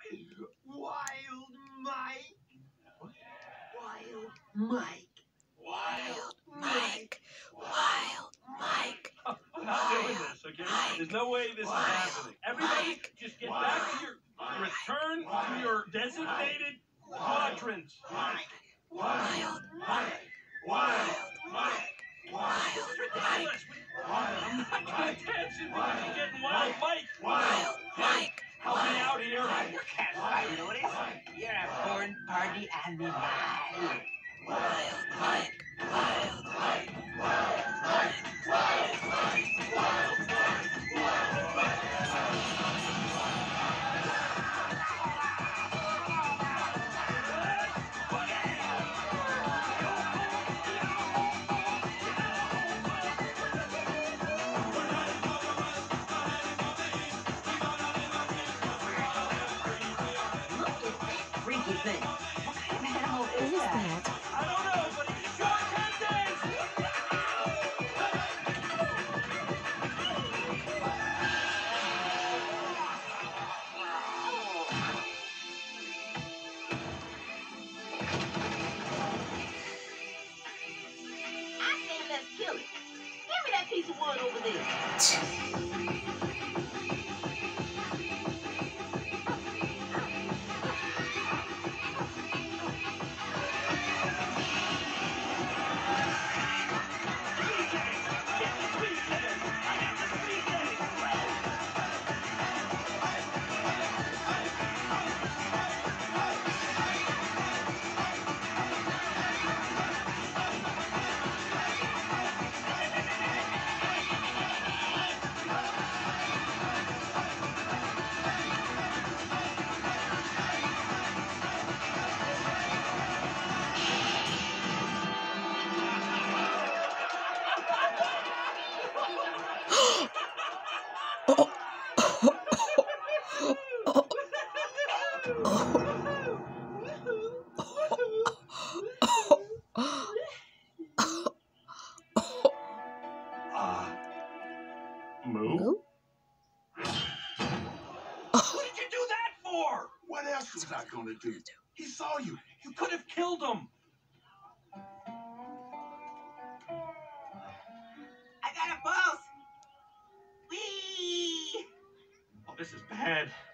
Wild Mike. Wild Mike. Wild Mike. Wild Mike. I'm not doing this, okay? There's no way this is happening. Everybody, just get back to your return to your designated quadrants. Wild Mike. Wild Mike. Wild Mike. I'm not gonna dance if you're getting Wild Mike. Wild Mike. Help me out here. You can't fight, Otis. You're a born party animal. Wild Mike. Wild Mike. Wild Mike. Wild Mike. Wild Mike. Wild Mike. Freaky thing. What kind of animal is that? I don't know, but he sure can dance. I say let's kill it. Give me that piece of wood over there. Moo? What did you do that for? What else was I gonna do? He saw you. You could have killed him. I got a pulse. Whee! Oh, this is bad.